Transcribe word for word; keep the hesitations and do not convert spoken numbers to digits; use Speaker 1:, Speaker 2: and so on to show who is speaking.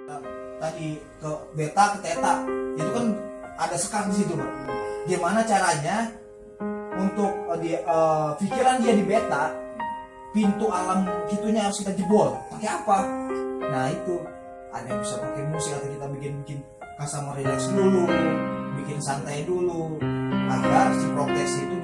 Speaker 1: tadi ke beta ke teta itu kan ada sekat di situ, Pak. Gimana caranya untuk uh, di uh, pikiran dia di beta, pintu alam gitunya harus kita jebol. Pakai apa? Nah itu ada yang bisa pakai musik atau kita bikin bikin customer relax dulu, bikin santai dulu, agar si proteksi itu